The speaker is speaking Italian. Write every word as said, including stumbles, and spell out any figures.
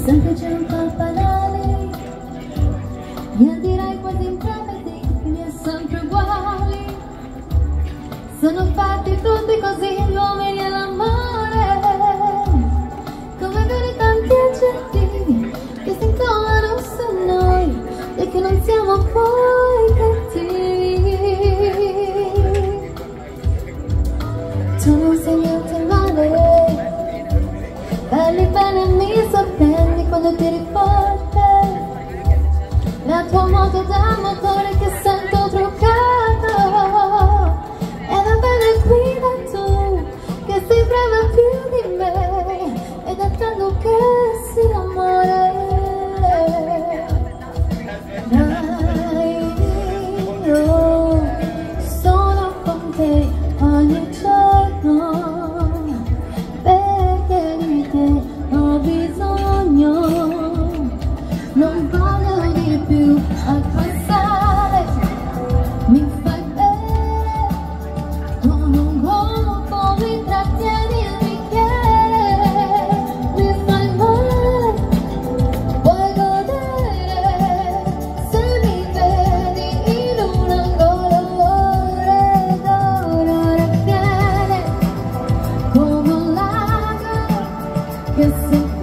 semplice un po' banale, io direi quasi intrepidi, quindi è sempre uguali. Sono fatti tutti così, gli uomini e l'amore, come veri tanti aggettivi che si incollano su noi e che non siamo poi cattivi. Tu non sei niente male, belli bene mi sorprendi quando ti riporti. La tua moto da motore che sento truccato, e va bene guida tu, che sei brava più di me, ed attendo che si l'amore. Dai, io sono con te ogni giorno, perché di te ho bisogno. Non voglio di più al passare, mi fai bene, come un uomo mi trattieni il bicchiere, mi fai male, puoi godere, se mi vedi in un angolo ore d'oro viene, come un lago che si